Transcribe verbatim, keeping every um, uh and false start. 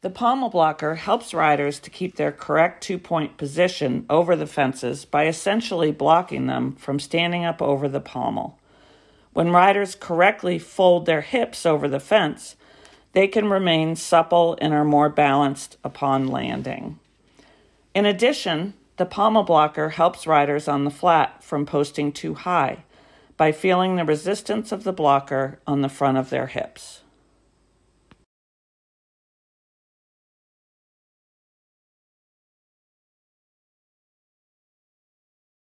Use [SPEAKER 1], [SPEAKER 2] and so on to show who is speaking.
[SPEAKER 1] The pommel blocker helps riders to keep their correct two-point position over the fences by essentially blocking them from standing up over the pommel. When riders correctly fold their hips over the fence, they can remain supple and are more balanced upon landing. In addition, the pommel blocker helps riders on the flat from posting too high by feeling the resistance of the blocker on the front of their hips.